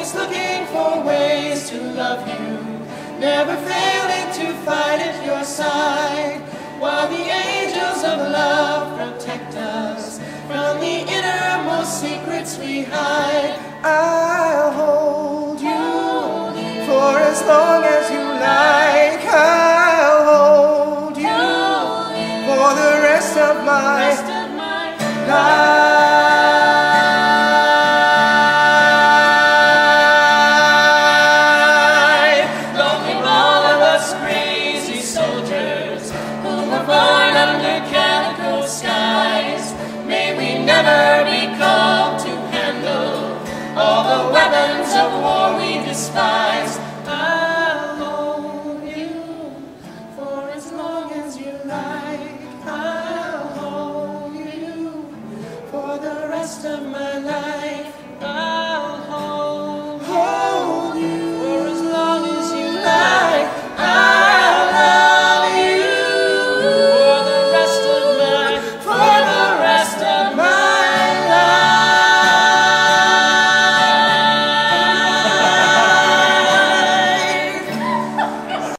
always looking for ways to love you, never failing to fight at your side, while the angels of love protect us from the innermost secrets we hide. I'll hold you for as long as you like.